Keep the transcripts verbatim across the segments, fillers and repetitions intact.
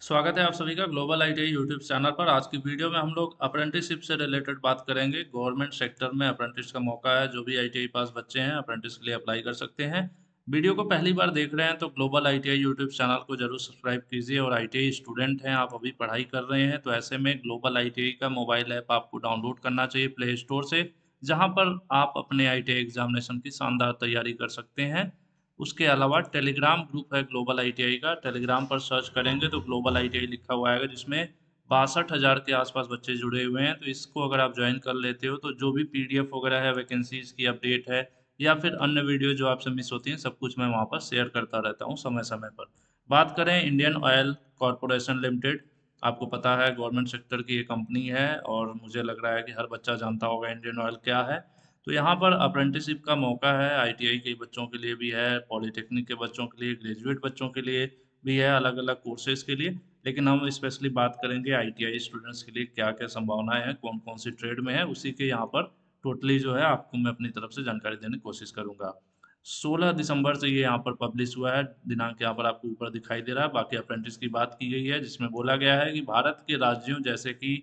स्वागत है आप सभी का ग्लोबल आईटीआई यूट्यूब चैनल पर। आज की वीडियो में हम लोग अप्रेंटिसशिप से रिलेटेड बात करेंगे। गवर्नमेंट सेक्टर में अप्रेंटिस का मौका है। जो भी आईटीआई पास बच्चे हैं अप्रेंटिस के लिए अप्लाई कर सकते हैं। वीडियो को पहली बार देख रहे हैं तो ग्लोबल आईटीआई यूट्यूब चैनल को जरूर सब्सक्राइब कीजिए। और आईटीआई स्टूडेंट हैं, आप अभी पढ़ाई कर रहे हैं, तो ऐसे में ग्लोबल आईटीआई का मोबाइल ऐप आपको डाउनलोड करना चाहिए प्ले स्टोर से, जहाँ पर आप अपने आईटीआई एग्जामिनेशन की शानदार तैयारी कर सकते हैं। उसके अलावा टेलीग्राम ग्रुप है ग्लोबल आईटीआई का। टेलीग्राम पर सर्च करेंगे तो ग्लोबल आईटीआई लिखा हुआ आएगा, जिसमें बासठ हज़ार के आसपास बच्चे जुड़े हुए हैं। तो इसको अगर आप ज्वाइन कर लेते हो तो जो भी पीडीएफ वगैरह है, वैकेंसीज की अपडेट है, या फिर अन्य वीडियो जो आपसे मिस होती हैं, सब कुछ मैं वहाँ पर शेयर करता रहता हूँ समय समय पर। बात करें इंडियन ऑयल कॉरपोरेशन लिमिटेड, आपको पता है गवर्नमेंट सेक्टर की ये कंपनी है, और मुझे लग रहा है कि हर बच्चा जानता होगा इंडियन ऑयल क्या है। तो यहाँ पर अप्रेंटिसशिप का मौका है। आईटीआई के बच्चों के लिए भी है, पॉलिटेक्निक के बच्चों के लिए, ग्रेजुएट बच्चों के लिए भी है, अलग अलग कोर्सेज के लिए। लेकिन हम स्पेशली बात करेंगे आईटीआई स्टूडेंट्स के लिए क्या क्या संभावनाएं हैं, कौन कौन सी ट्रेड में है, उसी के यहाँ पर टोटली जो है आपको मैं अपनी तरफ से जानकारी देने की कोशिश करूंगा। सोलह दिसंबर से ये यहाँ पर पब्लिश हुआ है, दिनांक यहाँ पर आपको ऊपर दिखाई दे रहा है। बाकी अप्रेंटिस की बात की गई है, जिसमें बोला गया है कि भारत के राज्यों जैसे कि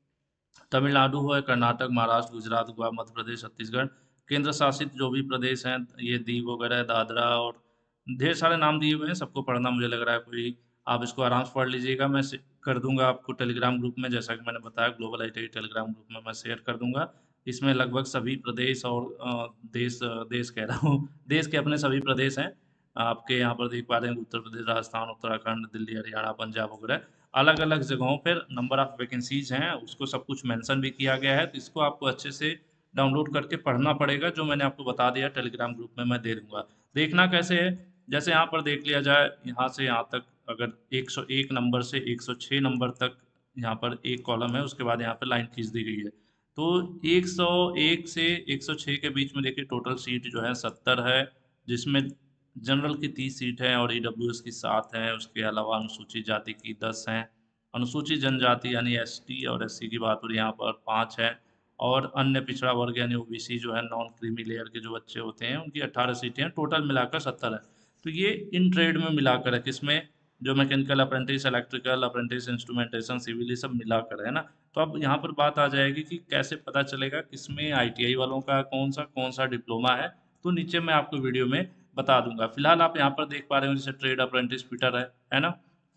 तमिलनाडु है, कर्नाटक, महाराष्ट्र, गुजरात, गोवा, मध्य प्रदेश, छत्तीसगढ़, केंद्र शासित जो भी प्रदेश हैं, ये दीव वगैरह, दादरा, और ढेर सारे नाम दिए हुए हैं। सबको पढ़ना मुझे लग रहा है कोई, आप इसको आराम से पढ़ लीजिएगा। मैं से- कर दूंगा आपको टेलीग्राम ग्रुप में, जैसा कि मैंने बताया ग्लोबल आईटीआई टेलीग्राम ग्रुप में मैं शेयर कर दूंगा। इसमें लगभग सभी प्रदेश और अ, देश देश कह रहा हूँ देश के अपने सभी प्रदेश हैं। आपके यहाँ पर देख पा रहे हैं उत्तर प्रदेश, राजस्थान, उत्तराखंड, दिल्ली, हरियाणा, पंजाब वगैरह अलग अलग जगहों पर नंबर ऑफ वैकेंसीज हैं, उसको सब कुछ मेंशन भी किया गया है। तो इसको आपको अच्छे से डाउनलोड करके पढ़ना पड़ेगा, जो मैंने आपको बता दिया टेलीग्राम ग्रुप में मैं दे दूंगा। देखना कैसे है, जैसे यहाँ पर देख लिया जाए, यहाँ से यहाँ तक अगर एक सौ एक नंबर से एक सौ छह नंबर तक यहाँ पर एक कॉलम है, उसके बाद यहाँ पर लाइन खींच दी गई है। तो एक सौ एक से एक सौ छह के बीच में देखिए टोटल सीट जो है सत्तर है, जिसमें जनरल की तीस सीट है और ईडब्ल्यूएस की सात है। उसके अलावा अनुसूचित जाति की दस हैं। अनुसूचित जनजाति यानी एसटी और एससी की बात हो रही है, यहाँ पर पाँच है। और अन्य पिछड़ा वर्ग यानी ओबीसी जो है, नॉन क्रीमी लेयर के जो बच्चे होते हैं, उनकी अट्ठारह सीटें हैं। टोटल मिलाकर सत्तर है। तो ये इन ट्रेड में मिलाकर है, किसमें, जो mechanical apprentice, electrical apprentice, instrumentation, civil, ये सब मिलाकर है ना। तो अब यहाँ पर बात आ जाएगी कि कैसे पता चलेगा किसमें आईटीआई वालों का कौन सा कौन सा डिप्लोमा है। तो नीचे मैं आपको वीडियो में बता दूंगा। फिलहाल आप यहाँ पर देख पा रहे हो जैसे ट्रेड अप्रेंटिस फिटर है है ना।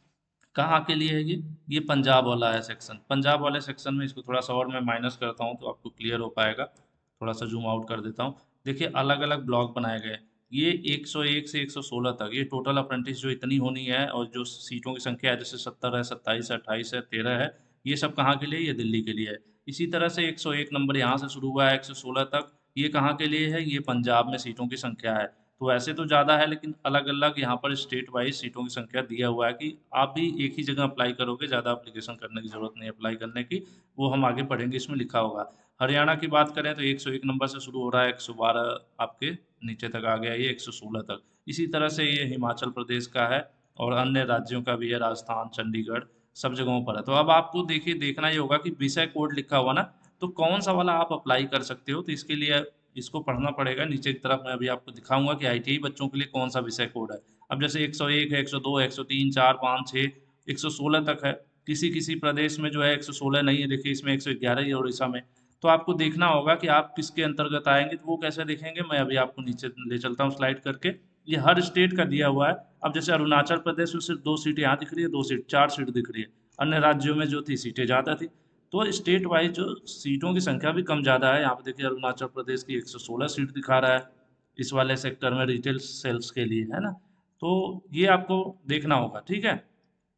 कहाँ के लिए है ये ये पंजाब वाला है सेक्शन। पंजाब वाले सेक्शन में इसको थोड़ा सा और मैं माइनस करता हूँ तो आपको क्लियर हो पाएगा। थोड़ा सा जूम आउट कर देता हूँ। देखिए अलग अलग ब्लॉक बनाए गए। ये एक सौ एक से एक सौ सोलह तक ये टोटल अप्रेंटिस जो इतनी होनी है, और जो सीटों की संख्या है, जैसे सत्तर है, सत्ताईस है, अट्ठाईस है, तेरह है, ये सब कहाँ के लिए, ये दिल्ली के लिए है। इसी तरह से एक सौ एक नंबर यहाँ से शुरू हुआ है एक सौ सोलह तक, ये कहाँ के लिए है, ये पंजाब में सीटों की संख्या है। तो वैसे तो ज़्यादा है, लेकिन अलग अलग यहाँ पर स्टेट वाइज सीटों की संख्या दिया हुआ है कि आप भी एक ही जगह अप्लाई करोगे, ज़्यादा अप्लीकेशन करने की जरूरत नहीं अप्लाई करने की। वो हम आगे पढ़ेंगे, इसमें लिखा होगा। हरियाणा की बात करें तो एक सौ एक नंबर से शुरू हो रहा है, एक सौ बारह आपके नीचे तक आ गया, ये एक सौ सोलह तक। इसी तरह से ये हिमाचल प्रदेश का है, और अन्य राज्यों का भी है, राजस्थान, चंडीगढ़, सब जगहों पर है। तो अब आपको देखिए देखना ये होगा कि विषय कोड लिखा हुआ ना, तो कौन सा वाला आप अप्लाई कर सकते हो। तो इसके लिए इसको पढ़ना पड़ेगा। नीचे की तरफ मैं अभी आपको दिखाऊंगा कि आईटीआई बच्चों के लिए कौन सा विषय कोड है। अब जैसे एक सौ एक है, एक सौ दो, एक सौ तीन, चार, पाँच, छः, एक सौ सोलह तक है। किसी किसी प्रदेश में जो है एक सौ सोलह नहीं है, देखिए इसमें एक सौ ग्यारह ही है उड़ीसा में। तो आपको देखना होगा कि आप किसके अंतर्गत आएंगे। तो वो कैसे देखेंगे, मैं अभी आपको नीचे ले चलता हूँ स्लाइड करके। ये हर स्टेट का दिया हुआ है। अब जैसे अरुणाचल प्रदेश में सिर्फ दो सीटें यहाँ दिख रही है, दो सीट, चार सीट दिख रही है। अन्य राज्यों में जो थी सीटें ज़्यादा थी। तो स्टेट वाइज जो सीटों की संख्या भी कम ज़्यादा है। यहाँ पे देखिए अरुणाचल प्रदेश की एक सौ सोलह सीट दिखा रहा है इस वाले सेक्टर में, रिटेल सेल्स के लिए, है ना। तो ये आपको देखना होगा, ठीक है।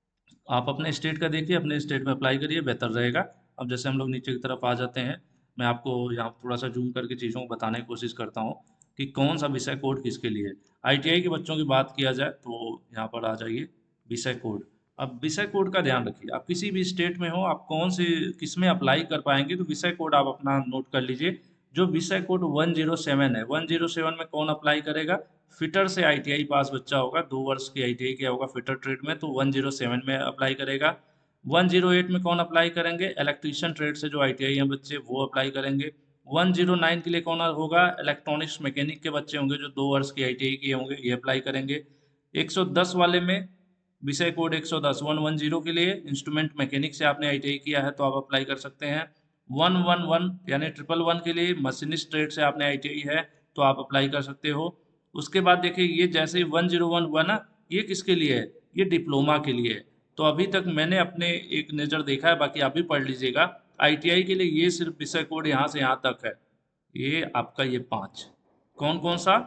आप अपने स्टेट का देखिए, अपने स्टेट में अप्लाई करिए, बेहतर रहेगा। अब जैसे हम लोग नीचे की तरफ आ जाते हैं, मैं आपको यहाँ थोड़ा सा जूम करके चीज़ों को बताने की कोशिश करता हूँ कि कौन सा विषय कोड किसके लिए है। आईटीआई के बच्चों की बात किया जाए तो यहाँ पर आ जाइए, विषय कोड। अब विषय कोड का ध्यान रखिए, आप किसी भी स्टेट में हो, आप कौन से किस में अप्लाई कर पाएंगे, तो विषय कोड आप अपना नोट कर लीजिए। जो विषय कोड वन जीरो सेवन है, वन जीरो सेवन में कौन अप्लाई करेगा, फिटर से आईटीआई पास बच्चा होगा, दो वर्ष की आईटीआई किया होगा फिटर ट्रेड में, तो वन जीरो सेवन में अप्लाई करेगा। वन जीरो एट में कौन अप्लाई करेंगे, इलेक्ट्रीशियन ट्रेड से जो आईटीआई हैं बच्चे, वो अप्लाई करेंगे। वन जीरो नाइन के लिए कौन होगा, इलेक्ट्रॉनिक्स मैकेनिक के बच्चे होंगे जो दो वर्ष की आईटीआई किए होंगे, ये अप्लाई करेंगे। एक सौ दस वाले में विषय कोड एक सौ दस वन वन जीरो के लिए इंस्ट्रूमेंट मैकेनिक से आपने आईटीआई किया है तो आप अप्लाई कर सकते हैं। वन वन वन यानी ट्रिपल वन के लिए मशीनिस्ट ट्रेड से आपने आईटीआई है तो आप अप्लाई कर सकते हो। उसके बाद देखिए ये जैसे वन जीरो वन हुआ ना, ये किसके लिए है, ये डिप्लोमा के लिए है। तो अभी तक मैंने अपने एक नज़र देखा है, बाकी आप भी पढ़ लीजिएगा। आईटीआई के लिए ये सिर्फ विषय कोड यहाँ से यहाँ तक है, ये आपका ये पाँच कौन कौन सा,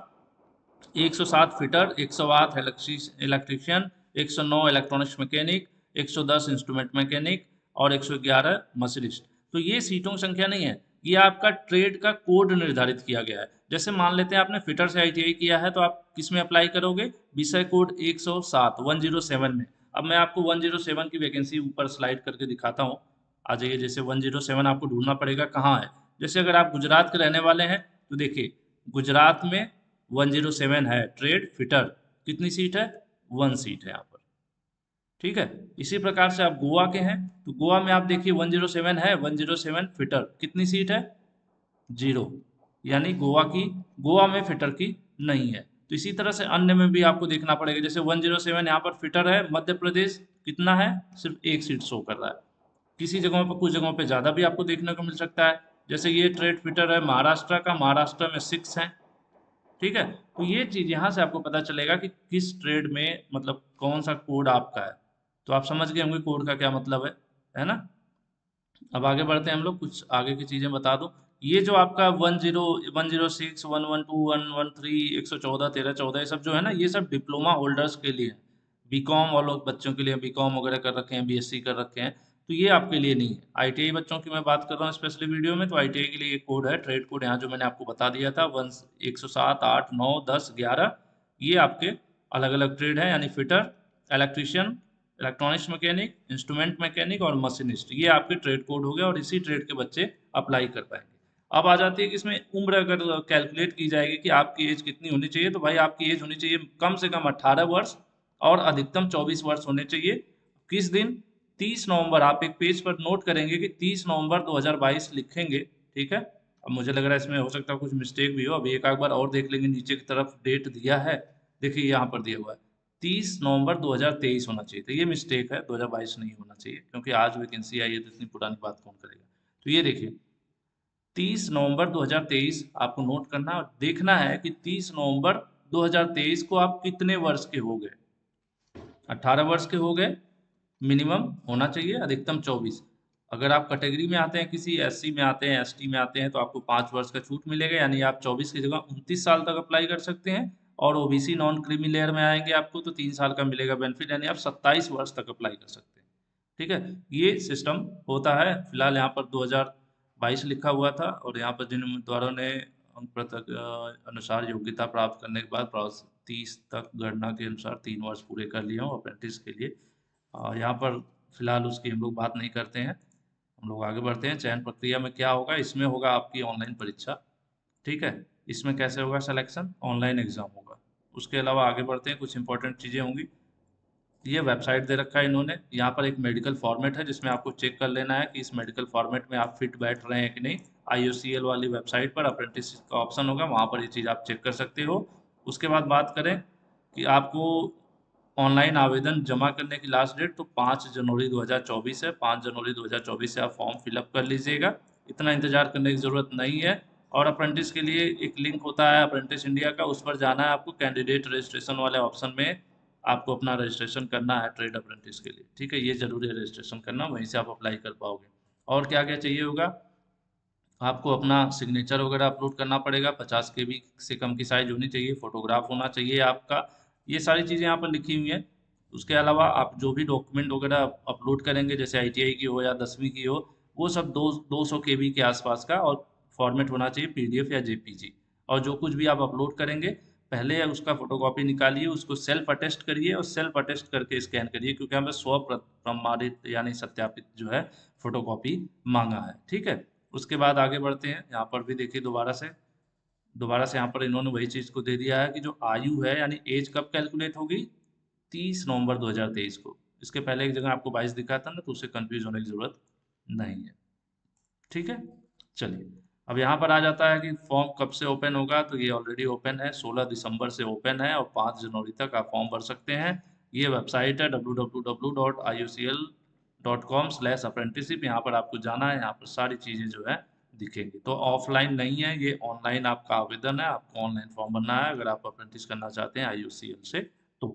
एक सौ सात फिटर, एक सौ आठ इलेक्ट्रीशियन, एक सौ नौ इलेक्ट्रॉनिक्स मैकेनिक, एक सौ दस इंस्ट्रूमेंट मैकेनिक और एक सौ ग्यारह मशीनिस्ट। तो ये सीटों की संख्या नहीं है, ये आपका ट्रेड का कोड निर्धारित किया गया है। जैसे मान लेते हैं आपने फिटर से आईटीआई किया है तो आप किस में अप्लाई करोगे, विषय कोड एक सौ सात वन जीरो सेवन में। अब मैं आपको वन जीरो सेवन की वैकेंसी ऊपर स्लाइड करके दिखाता हूँ, आ जाइए। जैसे वन जीरो सेवन आपको ढूंढना पड़ेगा कहाँ है। जैसे अगर आप गुजरात के रहने वाले हैं तो देखिए गुजरात में वन जीरो सेवन है ट्रेड फिटर, कितनी सीट है, वन सीट है यहाँ पर, ठीक है। इसी प्रकार से आप गोवा के हैं तो गोवा में आप देखिए वन जीरो सेवन है, वन जीरो सेवन फिटर, कितनी सीट है, जीरो, यानी गोवा की गोवा में फिटर की नहीं है। तो इसी तरह से अन्य में भी आपको देखना पड़ेगा। जैसे वन जीरो सेवन यहाँ पर फिटर है, मध्य प्रदेश कितना है, सिर्फ एक सीट शो कर रहा है। किसी जगहों पर, कुछ जगहों पे ज़्यादा भी आपको देखने को मिल सकता है। जैसे ये ट्रेड फिटर है महाराष्ट्र का, महाराष्ट्र में सिक्स है, ठीक है। तो ये चीज़ यहाँ से आपको पता चलेगा कि किस ट्रेड में मतलब कौन सा कोड आपका है। तो आप समझ गए होंगे कोड का क्या मतलब है है ना। अब आगे बढ़ते हैं हम लोग, कुछ आगे की चीज़ें बता दूं। ये जो आपका one zero one zero six one one two one one three एक सौ चौदह तेरह चौदह ये सब जो है ना, ये सब डिप्लोमा होल्डर्स के लिए है। बीकॉम और लोग बच्चों के लिए, बीकॉम वगैरह कर रखे हैं, बीएससी कर रखे हैं, तो ये आपके लिए नहीं है। आईटीआई बच्चों की मैं बात कर रहा हूँ स्पेशली वीडियो में, तो आईटीआई के लिए एक कोड है ट्रेड कोड, यहाँ जो मैंने आपको बता दिया था वन एक सौ सात आठ नौ दस ग्यारह, ये आपके अलग अलग ट्रेड है, यानी fitter, electrician, electronics mechanic, instrument mechanic और मशीनिस्ट, ये आपके ट्रेड कोड हो गए और इसी ट्रेड के बच्चे अप्लाई कर पाएंगे। अब आ जाती है कि इसमें उम्र अगर कैलकुलेट की जाएगी कि आपकी एज कितनी होनी चाहिए, तो भाई आपकी एज होनी चाहिए कम से कम अट्ठारह वर्ष और अधिकतम चौबीस वर्ष होने चाहिए। किस दिन, तीस नवंबर। आप एक पेज पर नोट करेंगे कि तीस नवंबर दो हज़ार बाईस लिखेंगे, ठीक है। अब मुझे लग रहा है इसमें हो सकता है कुछ मिस्टेक भी हो, अभी एक आध बार और देख लेंगे, नीचे की तरफ डेट दिया है, देखिए यहाँ पर दिया हुआ है तीस नवंबर दो हज़ार तेईस होना चाहिए, तो ये मिस्टेक है, दो हज़ार बाईस नहीं होना चाहिए, क्योंकि आज वैकेंसी आई है तो इतनी पुरानी बात कौन करेगा। तो ये देखिए तीस नवंबर दो हज़ार तेईस आपको नोट करना और देखना है कि तीस नवंबर दो हज़ार तेईस को आप कितने वर्ष के हो गए। अट्ठारह वर्ष के हो गए, मिनिमम होना चाहिए, अधिकतम चौबीस। अगर आप कैटेगरी में आते हैं, किसी एससी में आते हैं, एसटी में आते हैं, तो आपको पाँच वर्ष का छूट मिलेगा, यानी आप चौबीस की जगह उनतीस साल तक अप्लाई कर सकते हैं। और ओबीसी नॉन क्रीमी लेयर में आएंगे आपको तो तीन साल का मिलेगा बेनिफिट, यानी आप सत्ताईस वर्ष तक अप्लाई कर सकते हैं, ठीक है। ये सिस्टम होता है। फिलहाल यहाँ पर दो हज़ार बाईस लिखा हुआ था और यहाँ पर जिन उम्मीदवारों ने अंक पत्रक अ, अनुसार योग्यता प्राप्त करने के बाद तीस तक गणना के अनुसार तीन वर्ष पूरे कर लिए हों अप्रेंटिस के लिए, और यहाँ पर फिलहाल उसकी हम लोग बात नहीं करते हैं। हम लोग आगे बढ़ते हैं। चयन प्रक्रिया में क्या होगा, इसमें होगा आपकी ऑनलाइन परीक्षा, ठीक है। इसमें कैसे होगा सिलेक्शन, ऑनलाइन एग्जाम होगा। उसके अलावा आगे बढ़ते हैं, कुछ इंपॉर्टेंट चीज़ें होंगी। ये वेबसाइट दे रखा है इन्होंने, यहाँ पर एक मेडिकल फॉर्मेट है जिसमें आपको चेक कर लेना है कि इस मेडिकल फॉर्मेट में आप फिट बैठ रहे हैं कि नहीं। आईयूसीएल वाली वेबसाइट पर अप्रेंटिस का ऑप्शन होगा, वहाँ पर ये चीज़ आप चेक कर सकते हो। उसके बाद बात करें कि आपको ऑनलाइन आवेदन जमा करने की लास्ट डेट तो पाँच जनवरी दो हज़ार चौबीस है। पाँच जनवरी दो हज़ार चौबीस से आप फॉर्म फिलअप कर लीजिएगा, इतना इंतजार करने की ज़रूरत नहीं है। और अप्रेंटिस के लिए एक लिंक होता है अप्रेंटिस इंडिया का, उस पर जाना है आपको, कैंडिडेट रजिस्ट्रेशन वाले ऑप्शन में आपको अपना रजिस्ट्रेशन करना है ट्रेड अप्रेंटिस के लिए, ठीक है। ये जरूरी है रजिस्ट्रेशन करना, वहीं से आप अप्लाई कर पाओगे। और क्या क्या चाहिए होगा, आपको अपना सिग्नेचर वगैरह अपलोड करना पड़ेगा, पचास के बी से कम की साइज होनी चाहिए, फोटोग्राफ होना चाहिए आपका, ये सारी चीज़ें यहाँ पर लिखी हुई हैं। उसके अलावा आप जो भी डॉक्यूमेंट वगैरह अपलोड करेंगे, जैसे आईटीआई की हो या दसवीं की हो, वो सब दो दो सौ के बी के आसपास का, और फॉर्मेट होना चाहिए पीडीएफ या जेपीजी। और जो कुछ भी आप अपलोड करेंगे पहले उसका फोटोकॉपी निकालिए, उसको सेल्फ अटेस्ट करिए और सेल्फ अटेस्ट करके स्कैन करिए, क्योंकि हमें स्व प्रमाणित यानी सत्यापित जो है फोटोकॉपी मांगा है, ठीक है। उसके बाद आगे बढ़ते हैं। यहाँ पर भी देखिए दोबारा से दोबारा से यहाँ पर इन्होंने वही चीज़ को दे दिया है कि जो आयु है यानी एज कब कैलकुलेट होगी, तीस नवंबर दो हज़ार तेईस को। इसके पहले एक जगह आपको बाईस दिखा था ना, तो उससे कंफ्यूज होने की जरूरत नहीं है, ठीक है। चलिए अब यहाँ पर आ जाता है कि फॉर्म कब से ओपन होगा, तो ये ऑलरेडी ओपन है, सोलह दिसंबर से ओपन है और पाँच जनवरी तक आप फॉर्म भर सकते हैं। ये वेबसाइट है W W W dot I U C L dot com slash apprenticeship. यहाँ पर आपको जाना है, यहाँ पर सारी चीज़ें जो है दिखेंगी। तो ऑफलाइन नहीं है, ये ऑनलाइन आपका आवेदन है, आपको ऑनलाइन फॉर्म भरना है अगर आप अप्रेंटिस करना चाहते हैं आई यू सी एल से। तो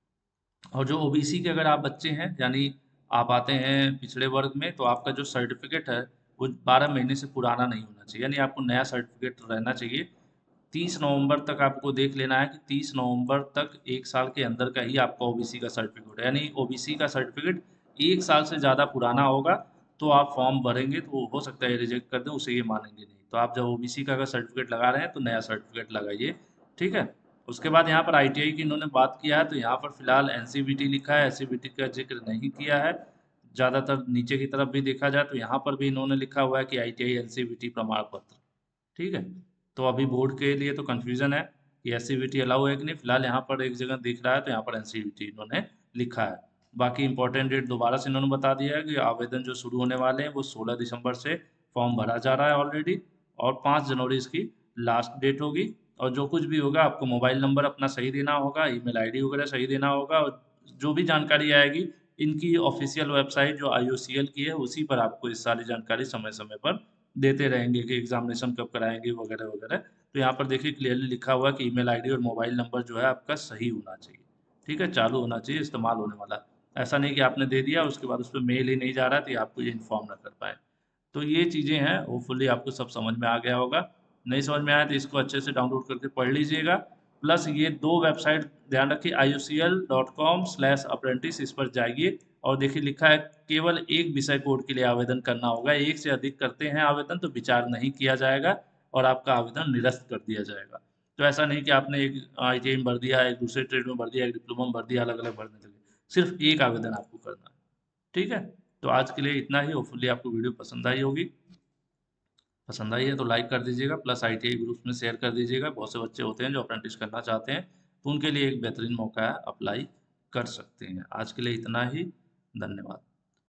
और जो ओ बी सी के अगर आप बच्चे हैं, यानी आप आते हैं पिछड़े वर्ग में, तो आपका जो सर्टिफिकेट है वो बारह महीने से पुराना नहीं होना चाहिए, यानी आपको नया सर्टिफिकेट रहना चाहिए। तीस नवंबर तक आपको देख लेना है कि तीस नवंबर तक एक साल के अंदर का ही आपका ओ बी सी का सर्टिफिकेट है, यानी ओ बी सी का सर्टिफिकेट एक साल से ज़्यादा पुराना होगा तो आप फॉर्म भरेंगे तो हो सकता है रिजेक्ट कर दें, उसे ये मानेंगे नहीं। तो आप जब ओ बी सी का अगर सर्टिफिकेट लगा रहे हैं तो नया सर्टिफिकेट लगाइए, ठीक है। उसके बाद यहाँ पर आई टी आई की इन्होंने बात किया है, तो यहाँ पर फिलहाल एन सी वी टी लिखा है, एस सी वी टी का जिक्र नहीं किया है। ज़्यादातर नीचे की तरफ भी देखा जाए तो यहाँ पर भी इन्होंने लिखा हुआ है कि I T I N C V T प्रमाण पत्र, ठीक है। तो अभी बोर्ड के लिए तो कन्फ्यूजन है कि S C V T allow है कि नहीं। फिलहाल यहाँ पर एक जगह दिख रहा है तो यहाँ पर एन सी वी टी इन्होंने लिखा है। बाकी इंपॉर्टेंट डेट दोबारा से इन्होंने बता दिया है कि आवेदन जो शुरू होने वाले हैं वो सोलह दिसंबर से फॉर्म भरा जा रहा है ऑलरेडी, और पाँच जनवरी इसकी लास्ट डेट होगी। और जो कुछ भी होगा आपको मोबाइल नंबर अपना सही देना होगा, ईमेल आईडी वगैरह सही देना होगा, और जो भी जानकारी आएगी इनकी ऑफिशियल वेबसाइट जो आई ओ सी एल की है उसी पर आपको इस सारी जानकारी समय समय पर देते रहेंगे कि एग्जामिनेशन कब कराएंगे वगैरह वगैरह। तो यहाँ पर देखिए क्लियरली लिखा हुआ है कि ईमेल आईडी और मोबाइल नंबर जो है आपका सही होना चाहिए, ठीक है, चालू होना चाहिए, इस्तेमाल होने वाला। ऐसा नहीं कि आपने दे दिया उसके बाद उस पर मेल ही नहीं जा रहा है तो आपको ये इन्फॉर्म ना कर पाए। तो ये चीज़ें हैं, होपफुली आपको सब समझ में आ गया होगा। नहीं समझ में आया तो इसको अच्छे से डाउनलोड करके पढ़ लीजिएगा। प्लस ये दो वेबसाइट ध्यान रखिए, I U C L dot com slash apprentice, इस पर जाइए और देखिए लिखा है केवल एक विषय कोड के लिए आवेदन करना होगा। एक से अधिक करते हैं आवेदन तो विचार नहीं किया जाएगा और आपका आवेदन निरस्त कर दिया जाएगा। तो ऐसा नहीं कि आपने एक आई टी आई में भर दिया, एक दूसरे ट्रेड में भर दिया, एक डिप्लोमा में भर दिया, अलग अलग भरने लगे। सिर्फ एक आवेदन आपको करना है, ठीक है। तो आज के लिए इतना ही। होपफुली आपको वीडियो पसंद आई होगी। पसंद आई है तो लाइक कर दीजिएगा, plus I T I groups में शेयर कर दीजिएगा। बहुत से बच्चे होते हैं जो अप्रेंटिस करना चाहते हैं, तो उनके लिए एक बेहतरीन मौका है, अप्लाई कर सकते हैं। आज के लिए इतना ही, धन्यवाद।